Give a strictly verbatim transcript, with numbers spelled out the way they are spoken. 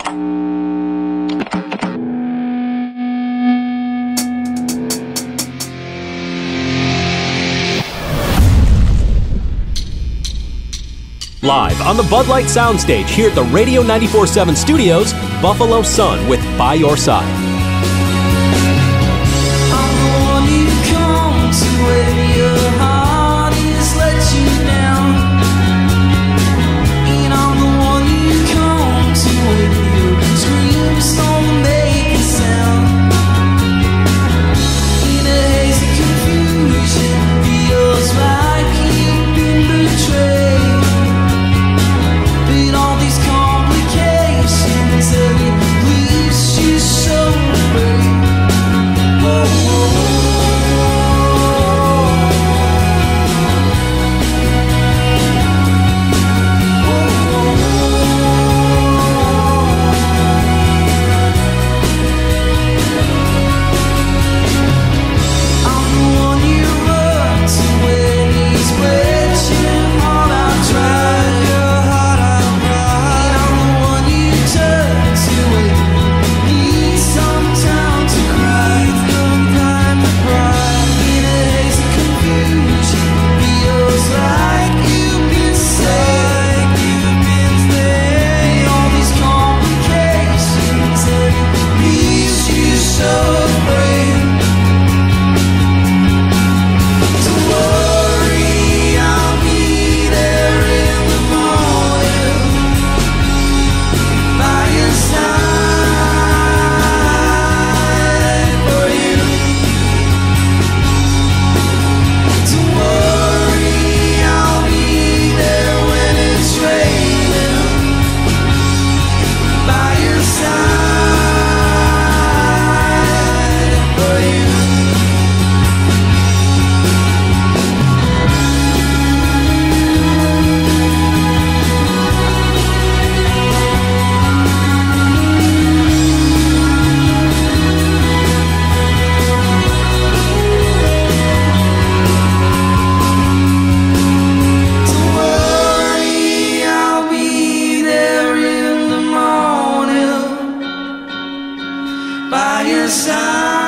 Live on the Bud Light soundstage here at the Radio ninety-four point seven studios, Buffalo Sunn with By Your Side. I'm the one you come to when your heart is let you down. And I'm the one you come to when your screams don't make a sound. In a hazy confusion, feels like you've been betrayed. But all these complications have you leaves you so afraid. Oh, oh, I'm the one you run to when he's wretched, heart out dry, your heart out dry. I'm the one you turn to when you need some time to cry, some time to cry. In a hazy confusion, feels like you've been saved, you've been saved. All these complications have leaves you so afraid. Don't worry, I'll be there in the morning, by your side for you. Don't worry, I'll be there when it's raining, by your side for you. Don't worry, I'll be there in the morning, by your side.